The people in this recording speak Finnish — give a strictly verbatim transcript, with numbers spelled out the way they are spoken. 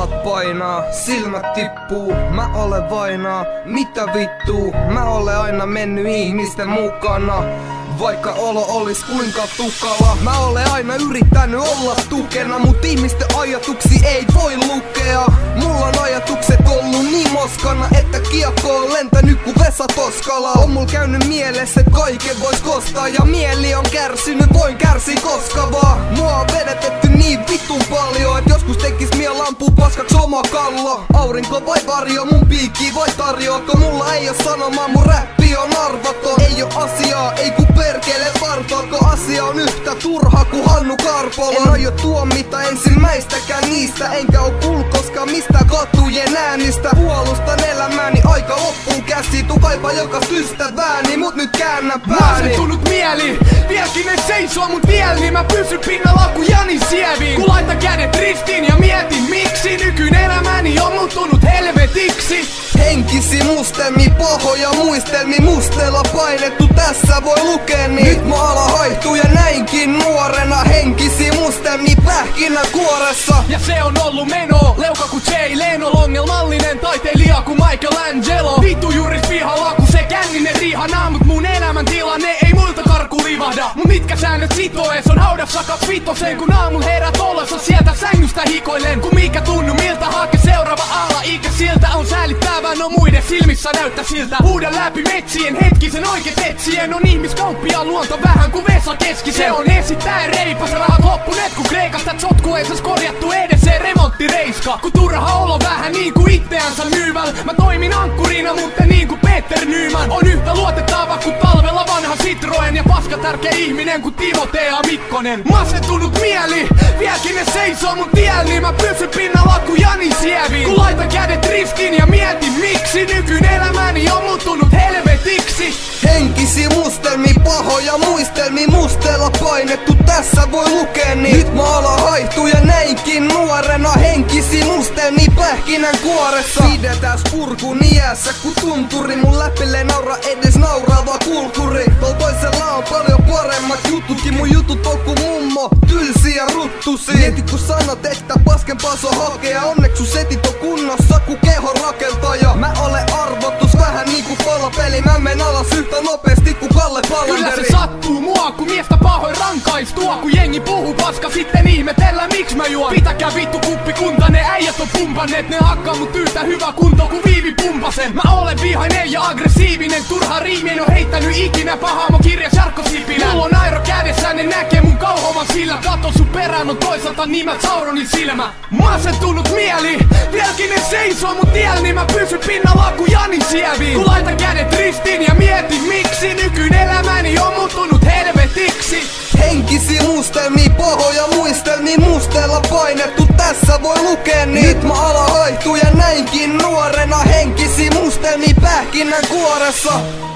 jalat painaa, silmät tippuu, mä olen vainaa. Mitä vittuu, mä olen aina mennyt ihmisten mukana. Vaikka olo olis kuinka tukala, mä olen aina yrittänyt olla tukena, mut ihmisten ajatuksia ei voi lukea. Mulla on ajatukset ollut niin moskana, että kiekko on lentänyt ku Vesa Toskala. On mul käynyt mielessä, et kaiken vois kostaa, ja mieli on kärsinyt, voin kärsiä koska vaan. Mua on vedetetty niin vitun paljon, et joskus tekis miel lampuu paskaks oma kallo. Aurinko vai varjo, mun piikki voi tarjoako, mulla ei oo sanomaa, mun räppi on arvaton. Ei oo asiaa, ei ku perkele vartako, asia on yhtä turha ku Hannu Karpolo. En aio tuomita ensimmäistäkään niistä, enkä oo kuullut koskaan mistään katujen äänistä. Puolustan elämääni, aika loppuun käsi, tu kaipaa jokas ystävääni, mut nyt käännä pääni. Masentunut mieli, vieläkin ne seisoo mun tiel, niin mä pysyn pinnalla ku Jani Sieviin. Kun laitan kädet ristiin ja mietin miksi nykyinen elämäni on muuttunut helvetiksi. Henkisi mustelmi, pahoja muistelmi, mustella painettu, tässä voi lukea niin. Nyt mä alan haihtuu ja näinkin nuorena, henkisi mustelmi pähkinä kuoressa. Ja se on ollut meno, leuka ku Jay Leno, ongelmallinen taiteilija ku Michelangelo. Vittu juris pihalla ku se känninen rihanaa, mut mun elämän tilanne ei muilta karku livahda. Mut mitkä säännöt sitoo ees on haudassa kaks vitoseen, kun aamulla herät ollessa sieltä sängystä hikoilen. Kun mikä tunnu miltä hake seuraava ala-ikä siltä on säälittävää, no muiden silmissä näyttä siltä. Huudan läpi metsien hetkisen oikeet etsien, on ihmiskauppia luonto vähän ku Vesa Keski. Se on esittäen reipas, rahat loppuneet ku Kreikasta, tsotku ei saas korjattu edes se remonttireiska. Ku turha olo vähän niin ku itteänsä myyväl, mä toimin ankkurina mutta niin ku Peter Nyman. On yhtä luotettava ku talvella vanha Citroen, ja paska tärkeä ihminen ku Timotea Mikkonen. Masentunut mieli, vieläkin ne seisoo mun tiel, niin mä pysyn pinnalla ku Jani Sieviin. Kun laitan kädet ristiin ja mietin miksi nykyinen elämäni on muuttunut helvetiksi. Henkisi mustelmi, pahoja muistelmi, mustella painettu, tässä voi lukea niin. Nyt mä alan haihtuu ja näinkin nuorena, henkisi mustelmi pähkinän kuoressa. Pidetään spurkun iässä ku tunturi, mun läpille naura edes nauraava kulkuri. Tuolla toisella on paljon paremmat jututkin, mun jutut on ku mummo, tylsi ja ruttusi. Mieti ku sanot, että paskempaa so hakea, onneksi sun setit on kunnossa ku kehon rakentaja. Mä olen arvotus vähän niinku palapeli, mä men alas yhtä nopeasti ku Kalle Pallanderi. Kyllä se sattuu mua, ku miestä pahoin rankaistua, ku jengi puhuu paska, sitten ihmetellä miksi mä juon. Pitäkää vittu kuppikunta, ne äijät on pumpanneet, ne hakkaa mut yhtä hyvä kunto ku Viivi Pumpasen. Mä olen vihainen ja aggressiivinen, turha riimien on heittänyt ikinä pahaamo kirja Jarkko Sipilä. Mulla on airo kädessä, ne näkee mun kauhoman sillä, kato sun perään on toisaalta nimet Sauronin silmä. Masentunut mieli, vieläkin ne seisoo mun tiel, niin mä pysyn pinnalla ku Jani Sieviin. Kun laitan kädet ristiin ja mietin miksi nykyinen elämäni on muuttunut helvetiksi. Henkisi mustelmi, pahoja muistelmi, mustella painettu, tässä voi lukea niin. Nyt mä alan haihtuu ja näinkin nuorena, henkisi mustelmi pähkinän kuoressa.